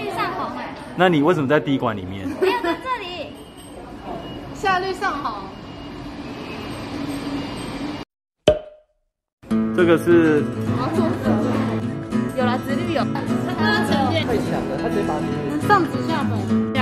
绿上红哎。 那你为什么在 D 馆里面？ 没有在这里。 下绿上红。 这个是。 我要做什么？有啦，直立有。它沉淀。 太强了，他直接把你上直下本。